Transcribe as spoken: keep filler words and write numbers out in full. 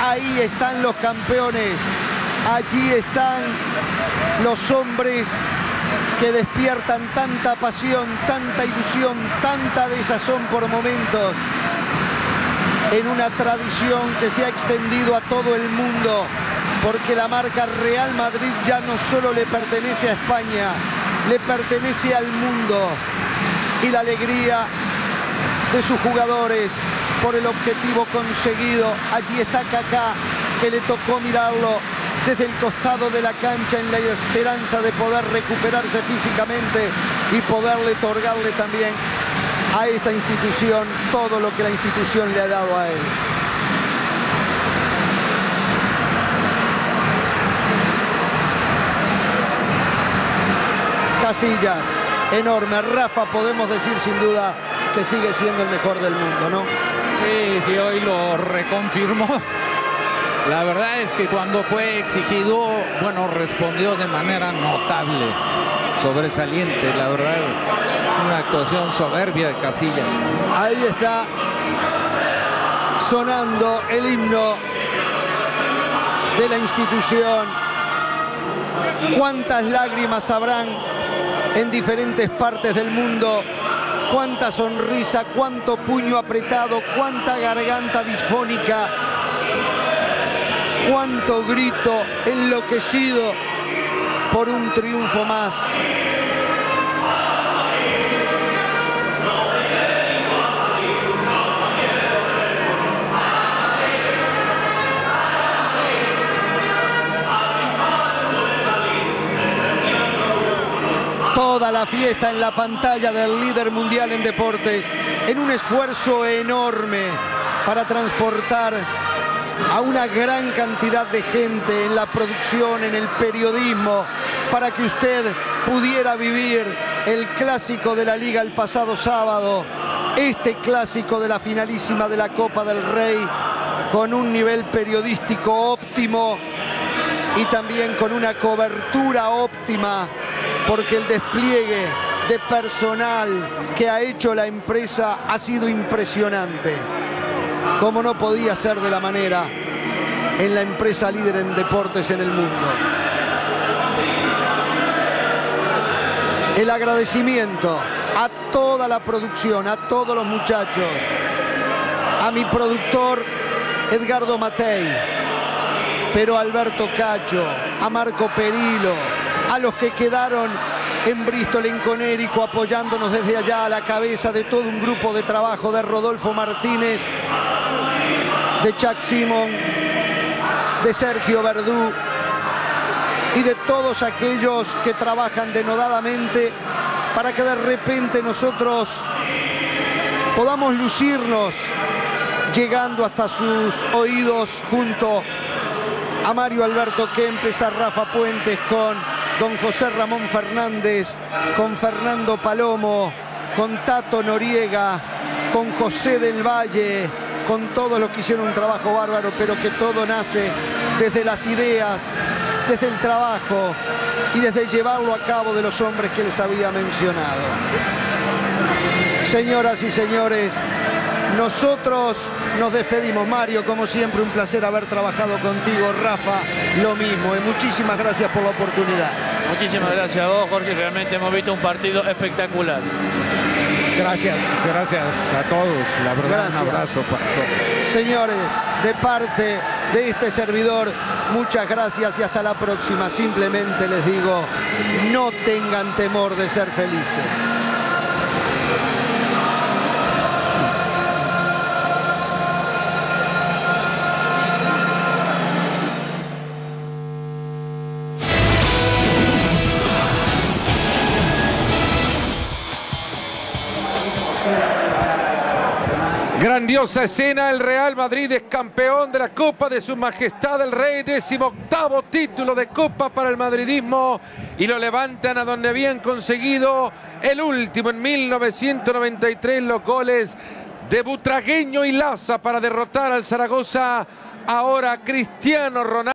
ahí están los campeones, allí están los hombres que despiertan tanta pasión, tanta ilusión, tanta desazón por momentos, en una tradición que se ha extendido a todo el mundo, porque la marca Real Madrid ya no solo le pertenece a España, le pertenece al mundo, y la alegría de sus jugadores por el objetivo conseguido. Allí está Kaká, que le tocó mirarlo desde el costado de la cancha en la esperanza de poder recuperarse físicamente y poderle otorgarle también a esta institución todo lo que la institución le ha dado a él. Casillas, enorme. Rafa, podemos decir sin duda que sigue siendo el mejor del mundo, ¿no? Sí, sí, hoy lo reconfirmó. La verdad es que cuando fue exigido, bueno, respondió de manera notable, sobresaliente, la verdad, una actuación soberbia de Casillas. Ahí está sonando el himno de la institución. Cuántas lágrimas habrán en diferentes partes del mundo, cuánta sonrisa, cuánto puño apretado, cuánta garganta disfónica, cuánto grito enloquecido por un triunfo más. Toda la fiesta en la pantalla del líder mundial en deportes, en un esfuerzo enorme para transportar a una gran cantidad de gente en la producción, en el periodismo, para que usted pudiera vivir el clásico de la Liga el pasado sábado, este clásico de la finalísima de la Copa del Rey, con un nivel periodístico óptimo y también con una cobertura óptima, porque el despliegue de personal que ha hecho la empresa ha sido impresionante. Como no podía ser de la manera en la empresa líder en deportes en el mundo. El agradecimiento a toda la producción, a todos los muchachos, a mi productor Edgardo Matei, pero a Alberto Cacho, a Marco Perillo, a los que quedaron en Bristol, en Conérico, apoyándonos desde allá, a la cabeza de todo un grupo de trabajo de Rodolfo Martínez, de Chuck Simon, de Sergio Verdú y de todos aquellos que trabajan denodadamente para que de repente nosotros podamos lucirnos llegando hasta sus oídos junto a Mario Alberto Kempes, a Rafa Puentes, con don José Ramón Fernández, con Fernando Palomo, con Tato Noriega, con José del Valle, con todos los que hicieron un trabajo bárbaro, pero que todo nace desde las ideas, desde el trabajo y desde llevarlo a cabo de los hombres que les había mencionado. Señoras y señores, nosotros nos despedimos. Mario, como siempre, un placer haber trabajado contigo. Rafa, lo mismo. Y muchísimas gracias por la oportunidad. Muchísimas gracias a vos, Jorge. Realmente hemos visto un partido espectacular. Gracias, gracias a todos. La verdad, gracias. Un abrazo para todos. Señores, de parte de este servidor, muchas gracias y hasta la próxima. Simplemente les digo, no tengan temor de ser felices. Grandiosa escena, el Real Madrid es campeón de la Copa de Su Majestad el Rey, décimo octavo título de Copa para el madridismo, y lo levantan a donde habían conseguido el último en mil novecientos noventa y tres, los goles de Butragueño y Laza para derrotar al Zaragoza. Ahora Cristiano Ronaldo.